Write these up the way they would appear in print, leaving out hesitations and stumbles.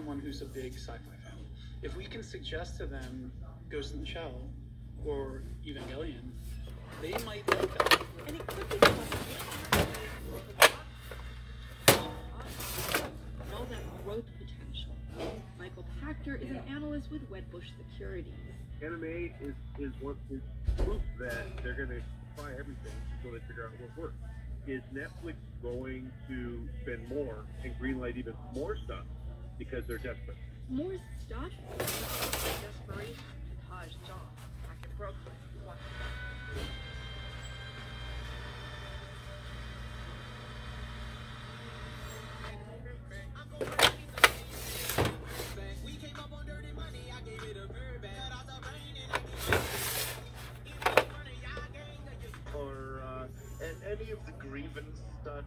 someone who's a big sci-fi fan, if we can suggest to them Ghost in the Shell or Evangelion, they might like that. And it could be all that growth potential. Michael Pachter is an analyst with Wedbush Securities. Anime is proof that they're going to try everything until they figure out what works. Is Netflix going to spend more and greenlight even more stuff because they're desperate? More stuff? Desperation to Taj John back in Brooklyn. Any of the grievance done?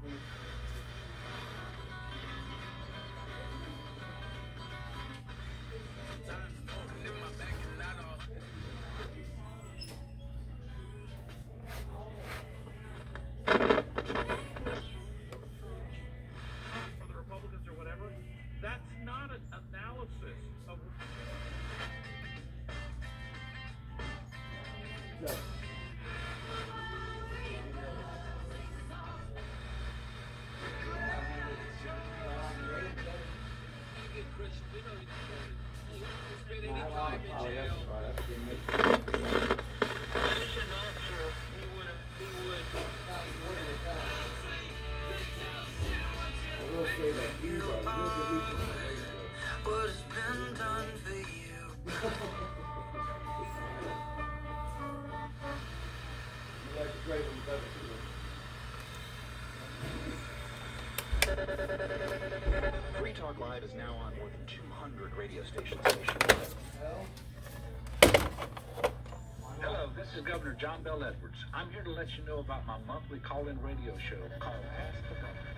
For the Republicans or whatever, that's not an analysis of. No. What has been done for you? Free Talk Live is now on more than 200 radio stations nationwide. Hello, this is Governor John Bell Edwards. I'm here to let you know about my monthly call-in radio show called Ask the Governor.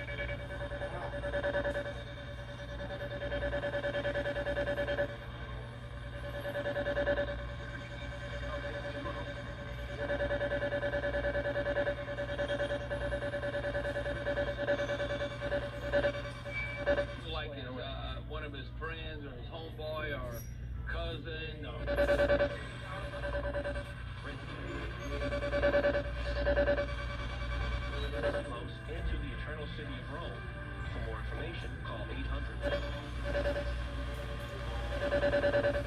Like one of his friends or his homeboy or cousin or... Close into the eternal city of Rome. For more information, call 800.